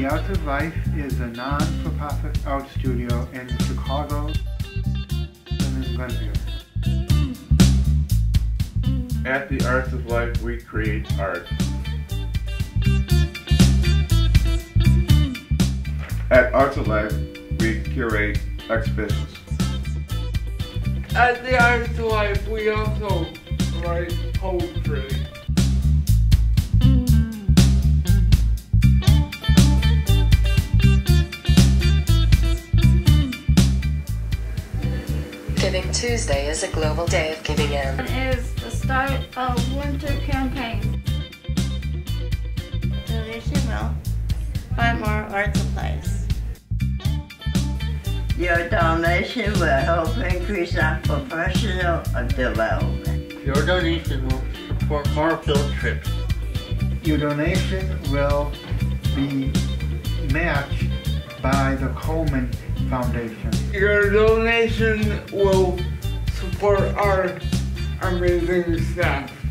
The Art of Life is a non-for-profit art studio in Chicago and in Glenview. At the Arts of Life, we create art. At Arts of Life, we curate exhibitions. At the Arts of Life, we also write poetry. Giving Tuesday is a global day of giving in. It is the start of winter campaign. Donation will buy more art supplies. Your donation will help increase our professional development. Your donation will support more field trips. Your donation will be matched by the Coleman Foundation. Your donation will support our amazing staff.